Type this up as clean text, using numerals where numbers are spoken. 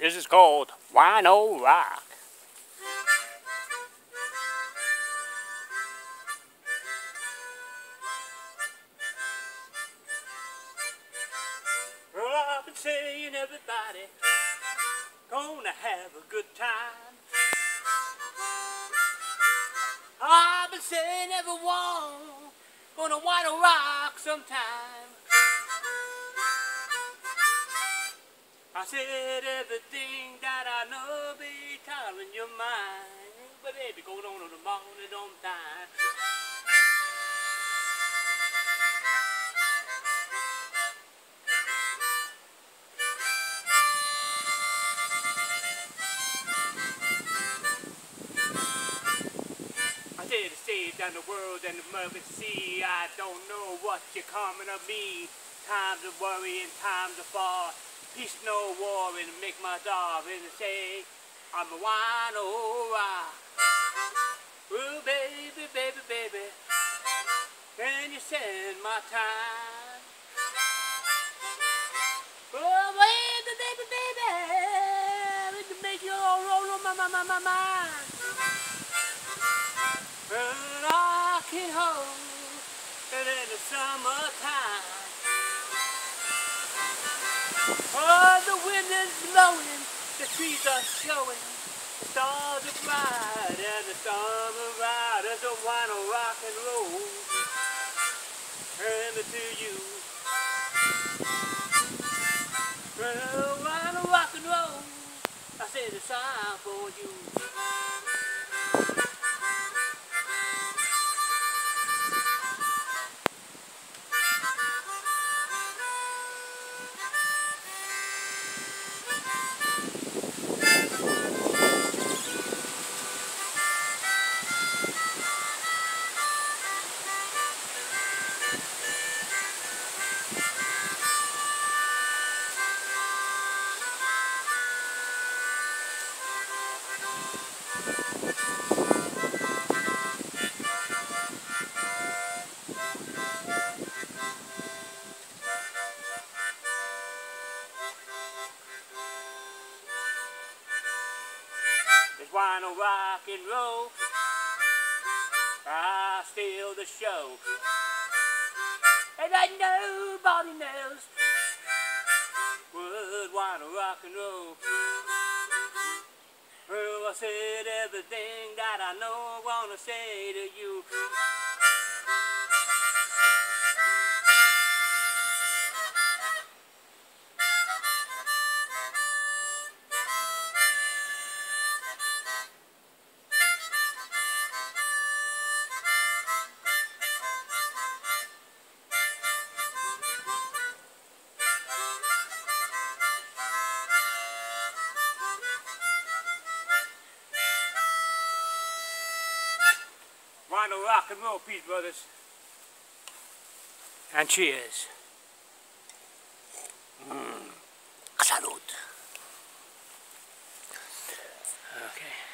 This is called Wino Rock. Well, I've been saying everybody gonna have a good time. I've been saying everyone gonna Wino Rock sometime. I said everything that I know be telling your mind, but baby, go on to the morning on time. I said to save down the world and the mother sea. I don't know what you're coming of me. Times of worry and times of fall. Peace, no war, and make my darling say, I'm a Wino Rock. Oh, baby, baby, baby, can you send my time? Oh, baby, baby, baby, let me make you all roll on my mind. Rocking home and in the summertime. Oh, the wind is blowing, the trees are showing, the stars are bright and the stars are bright. There's a Wino rock and roll, hand it to you. Well, Wino rock and roll, I said it's time for you. It's Wino rock and roll, I steal the show, and that nobody knows what Wino rock and roll. Well, I said everything that I know I wanna say to you. Wino rock and roll, peace, brothers. And cheers. Salud. Okay.